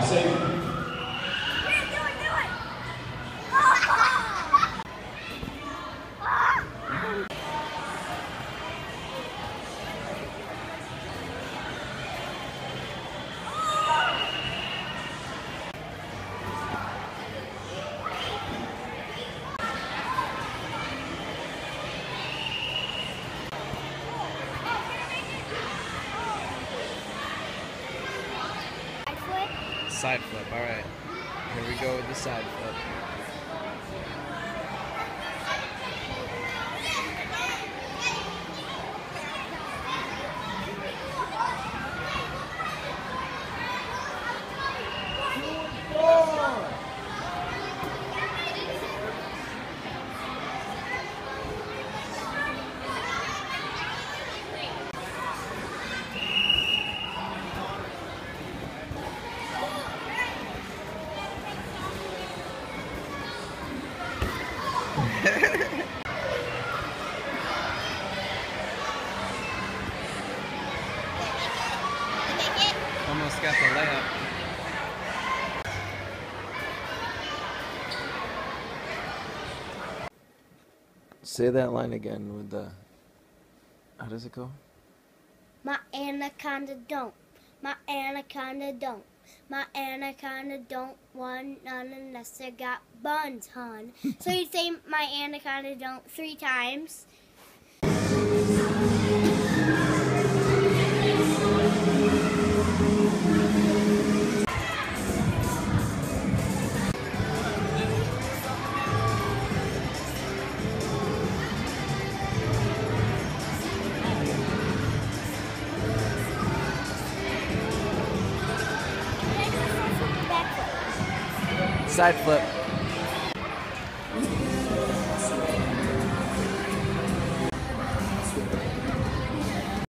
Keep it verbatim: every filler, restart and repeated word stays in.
Save. Side flip, alright. Here we go with the side flip. Almost got the layup. Say that line again with the... How does it go? My anaconda don't. My anaconda don't. My anaconda don't want none unless I got buns, hon. So you say my anaconda don't three times. Side flip.